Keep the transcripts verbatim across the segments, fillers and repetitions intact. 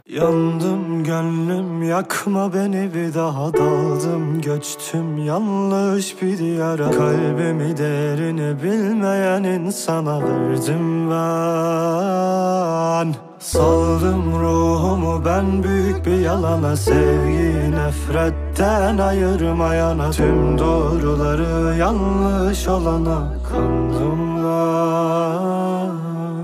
Yandım gönlüm, yakma beni bir daha. Daldım göçtüm yanlış bir diyara. Kalbimi değerini bilmeyen insana verdim ben. Saldım ruhumu ben büyük bir yalana. Sevgiyi nefretten ayırmayana. Tüm doğruları yanlış olana kandım ben.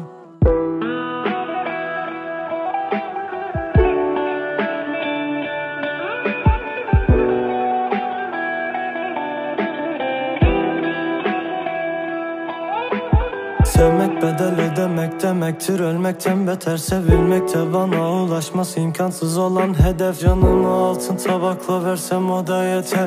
Sevmek bedel ödemek demektir. Ölmekten beter sevilmek de bana ulaşması imkansız olan hedef. Canımı altın tabakla versem o da yeter.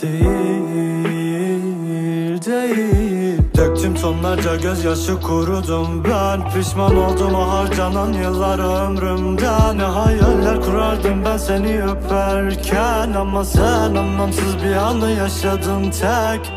Değil, değil. Döktüm tonlarca gözyaşı, kurudum ben. Pişman oldum o harcanan yıllar ömrümden. Ne hayaller kurardım ben seni öperken. Ama sen anlamsız bir anı yaşadın tek.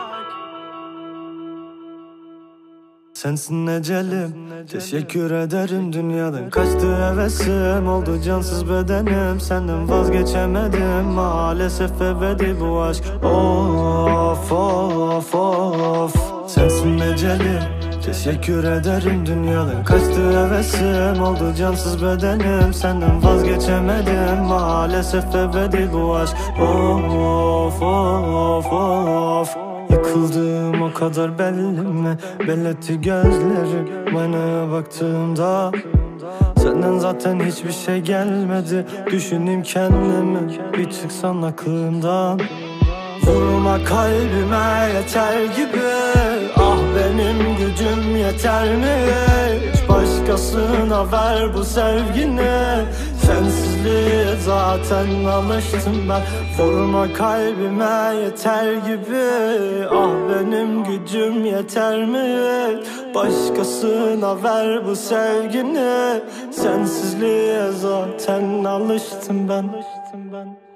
Sensin ecelim, teşekkür ederim dünyadan. Kaçtı hevesim, oldu cansız bedenim. Senden vazgeçemedim, maalesef ebedi bu aşk. Of of of. Sensin ecelim, teşekkür ederim dünyadan. Kaçtı hevesim, oldu cansız bedenim. Senden vazgeçemedim, maalesef ebedi bu aşk. Of of of. Yıkıldım o kadar belli mi? Belletti gözlerim aynaya baktığımda. Senden zaten hiçbir şey gelmedi. Düşüneyim kendimi bir çıksan aklımdan. Vurma kalbime yeter gibi. Ah benim gücüm yeter mi? Hiç başkasına ver bu sevgini. Sensizliğe zaten alıştım ben. Vurma kalbime yeter gibi. Ah benim gücüm yeter mi? Başkasına ver bu sevgini. Sensizliğe zaten alıştım ben.